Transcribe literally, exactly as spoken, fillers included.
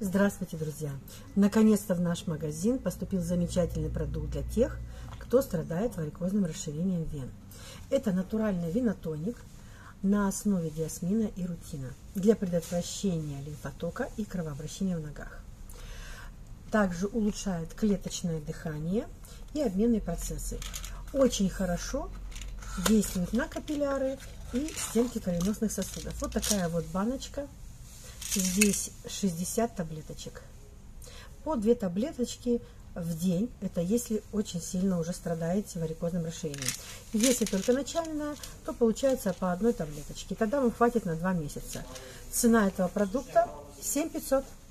Здравствуйте, друзья! Наконец-то в наш магазин поступил замечательный продукт для тех, кто страдает варикозным расширением вен. Это натуральный венотоник на основе диасмина и рутина для предотвращения лимфотока и кровообращения в ногах. Также улучшает клеточное дыхание и обменные процессы. Очень хорошо действует на капилляры и стенки кровеносных сосудов. Вот такая вот баночка. Здесь шестьдесят таблеточек. По две таблеточки в день. Это если очень сильно уже страдаете варикозным расширением. Если только начальная, то получается по одной таблеточке. Тогда вам хватит на два месяца. Цена этого продукта семь тысяч пятьсот.